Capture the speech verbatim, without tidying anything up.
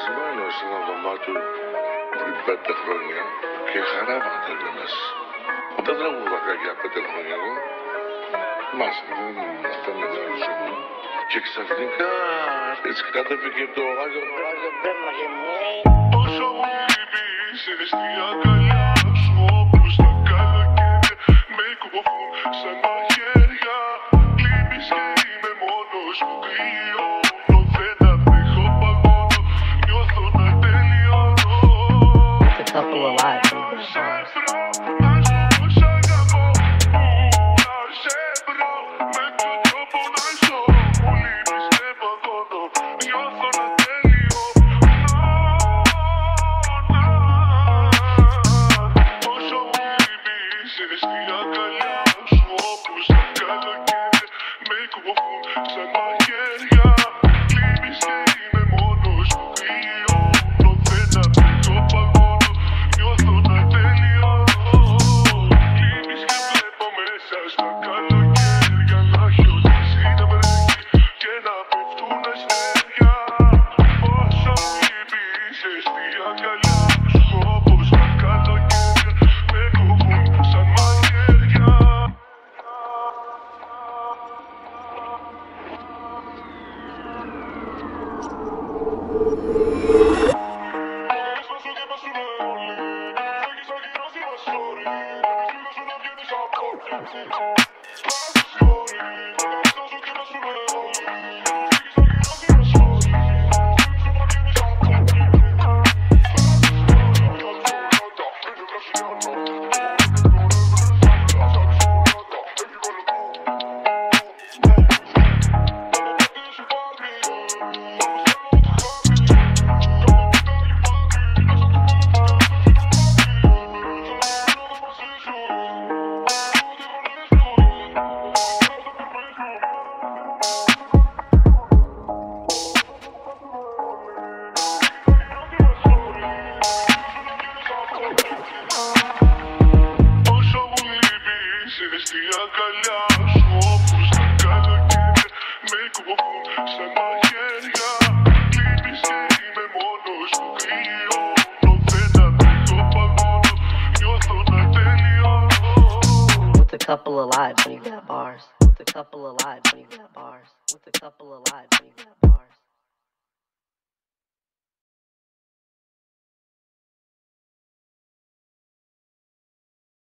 κλεισμένος σε ένα δωμάτιο πριν πέντε χρόνια και χαράβαν τελειώνες. Δεν τραγουδάκα για πέντε χρόνια εγώ. Μάσα, δεν ήμουν αυτά μεγάλη ζωή. Και ξαφνικά έτσι κατέβηκε το Άγιο Άγιο Μπέρμα και μου λέει πόσο μου λείπεις, είναι στη αγκαλιά σου όπως τα καλοκαίρια με κοβούν σαν μαχαίρια. Λείπεις και είμαι μόνος μου κρυώνω, δεν αντέχω παγώνω, νιώθω να τελειώνω. It's a couple of lives. Couple of lives when you got bars. With a couple of lives when you got bars. With a couple of lives when you got bars.